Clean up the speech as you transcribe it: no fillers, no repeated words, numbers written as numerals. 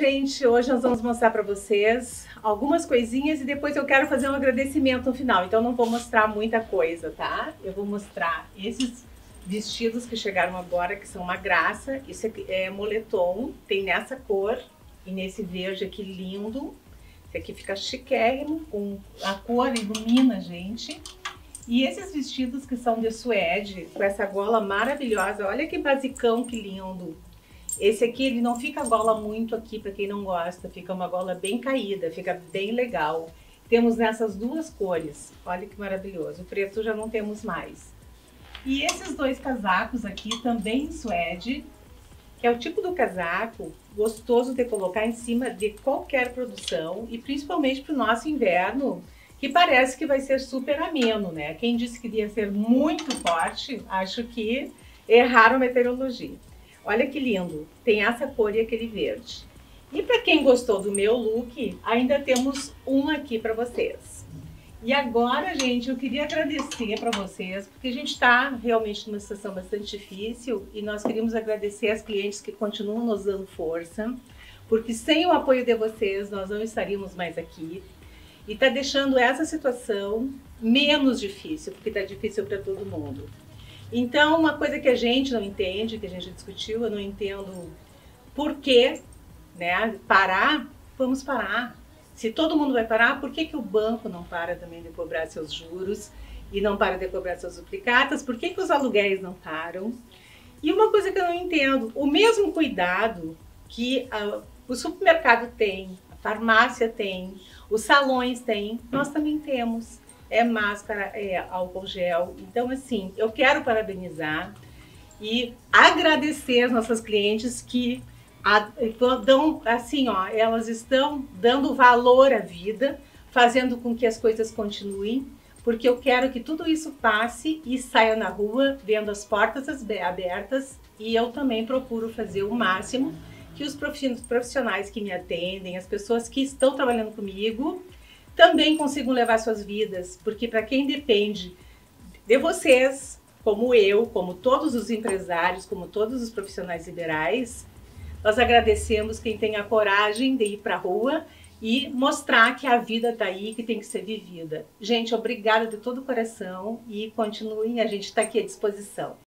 gente, hoje nós vamos mostrar para vocês algumas coisinhas e depois eu quero fazer um agradecimento no final, então não vou mostrar muita coisa, tá? Eu vou mostrar esses vestidos que chegaram agora, que são uma graça. Isso aqui é moletom, tem nessa cor e nesse verde aqui lindo. Esse aqui fica chiquérrimo, com a cor ilumina a gente. E esses vestidos que são de suede, com essa gola maravilhosa, olha que basicão, que lindo. Esse aqui, ele não fica a gola muito aqui, para quem não gosta, fica uma gola bem caída, fica bem legal. Temos nessas duas cores, olha que maravilhoso, o preto já não temos mais. E esses dois casacos aqui, também em suede, que é o tipo do casaco gostoso de colocar em cima de qualquer produção, e principalmente para o nosso inverno, que parece que vai ser super ameno, né? Quem disse que ia ser muito forte, acho que erraram a meteorologia. Olha que lindo, tem essa cor e aquele verde. E para quem gostou do meu look, ainda temos um aqui para vocês. E agora, gente, eu queria agradecer para vocês, porque a gente está realmente numa situação bastante difícil e nós queríamos agradecer às clientes que continuam nos dando força, porque sem o apoio de vocês nós não estaríamos mais aqui. E está deixando essa situação menos difícil, porque está difícil para todo mundo. Então, uma coisa que a gente não entende, que a gente discutiu, eu não entendo por que, né, parar, vamos parar. Se todo mundo vai parar, por que que o banco não para também de cobrar seus juros e não para de cobrar seus duplicatas? Por que que os aluguéis não param? E uma coisa que eu não entendo, o mesmo cuidado que o supermercado tem, a farmácia tem, os salões têm, nós também temos. É máscara, é álcool gel. Então, assim, eu quero parabenizar e agradecer as nossas clientes que dão, assim, ó, elas estão dando valor à vida, fazendo com que as coisas continuem, porque eu quero que tudo isso passe e saia na rua, vendo as portas abertas, e eu também procuro fazer o máximo que os profissionais que me atendem, as pessoas que estão trabalhando comigo, também consigam levar suas vidas, porque para quem depende de vocês, como eu, como todos os empresários, como todos os profissionais liberais, nós agradecemos quem tem a coragem de ir para a rua e mostrar que a vida está aí, que tem que ser vivida. Gente, obrigada de todo o coração e continuem, a gente está aqui à disposição.